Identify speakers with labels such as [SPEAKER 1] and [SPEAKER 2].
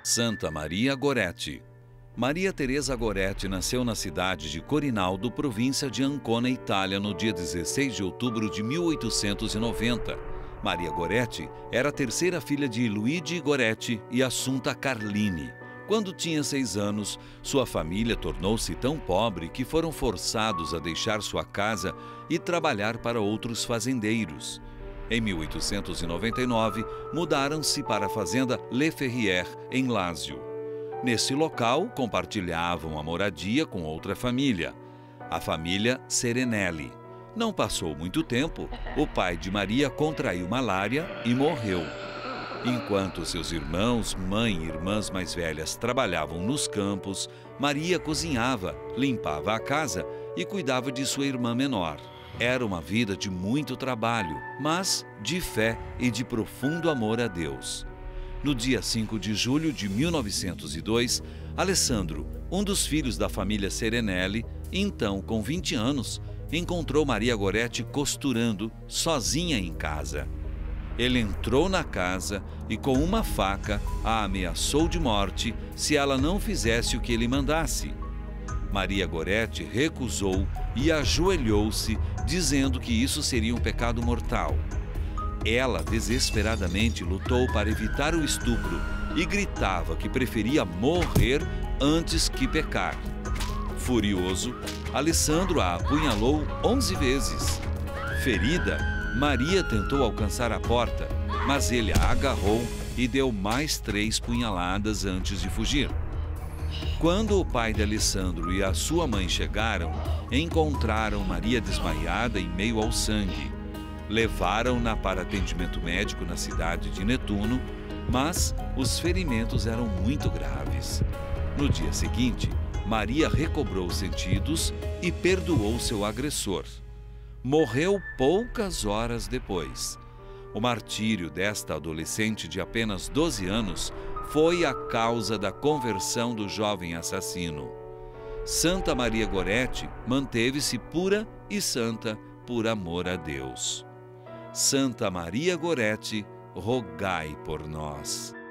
[SPEAKER 1] Santa Maria Goretti. Maria Teresa Goretti nasceu na cidade de Corinaldo, província de Ancona, Itália, no dia 16 de outubro de 1890. Maria Goretti era a terceira filha de Luigi Goretti e Assunta Carlini. Quando tinha 6 anos, sua família tornou-se tão pobre que foram forçados a deixar sua casa e trabalhar para outros fazendeiros. Em 1899, mudaram-se para a fazenda Le Ferrier, em Lássio. Nesse local, compartilhavam a moradia com outra família, a família Serenelli. Não passou muito tempo, o pai de Maria contraiu malária e morreu. Enquanto seus irmãos, mãe e irmãs mais velhas trabalhavam nos campos, Maria cozinhava, limpava a casa e cuidava de sua irmã menor. Era uma vida de muito trabalho, mas de fé e de profundo amor a Deus. No dia 5 de julho de 1902, Alessandro, um dos filhos da família Serenelli, então com 20 anos, encontrou Maria Goretti costurando, sozinha em casa. Ele entrou na casa e, com uma faca, a ameaçou de morte se ela não fizesse o que ele mandasse. Maria Goretti recusou e ajoelhou-se, dizendo que isso seria um pecado mortal. Ela desesperadamente lutou para evitar o estupro e gritava que preferia morrer antes que pecar. Furioso, Alessandro a apunhalou 11 vezes. Ferida, Maria tentou alcançar a porta, mas ele a agarrou e deu mais 3 punhaladas antes de fugir. Quando o pai de Alessandro e a sua mãe chegaram, encontraram Maria desmaiada em meio ao sangue. Levaram-na para atendimento médico na cidade de Netuno, mas os ferimentos eram muito graves. No dia seguinte, Maria recobrou os sentidos e perdoou seu agressor. Morreu poucas horas depois. O martírio desta adolescente de apenas 12 anos foi a causa da conversão do jovem assassino. Santa Maria Goretti manteve-se pura e santa por amor a Deus. Santa Maria Goretti, rogai por nós.